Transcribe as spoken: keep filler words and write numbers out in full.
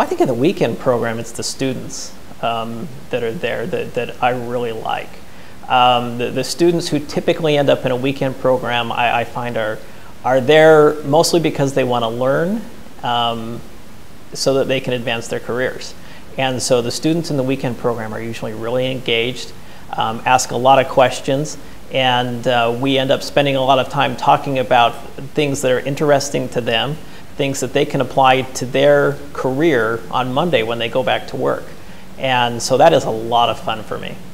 Well, I think in the weekend program, it's the students um, that are there that, that I really like. Um, the, the students who typically end up in a weekend program, I, I find are, are there mostly because they want to learn um, so that they can advance their careers. And so the students in the weekend program are usually really engaged, um, ask a lot of questions, and uh, we end up spending a lot of time talking about things that are interesting to them, things that they can apply to their career on Monday when they go back to work. And so that is a lot of fun for me.